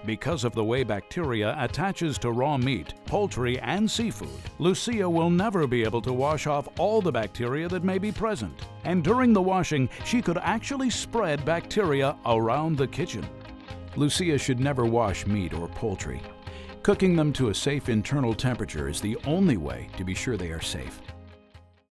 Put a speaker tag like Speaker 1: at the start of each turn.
Speaker 1: Because of the way bacteria attaches to raw meat, poultry, and seafood, Lucia will never be able to wash off all the bacteria that may be present. And during the washing, she could actually spread bacteria around the kitchen. Lucia should never wash meat or poultry. Cooking them to a safe internal temperature is the only way to be sure they are safe.